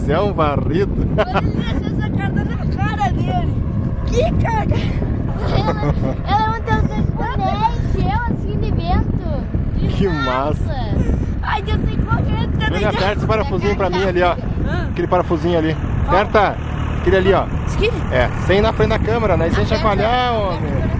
Mas é um varrido. Olha essa carta na cara dele. Que caga. Ela não tem encheu assim de vento. Que massa. Ai, eu sei correndo. Olha, aperta esse parafusinho pra mim ali, ó. Aquele parafusinho ali. Aperta. Aquele ali, ó. É, sem ir na frente da câmera, né? Sem chacoalhar, homem.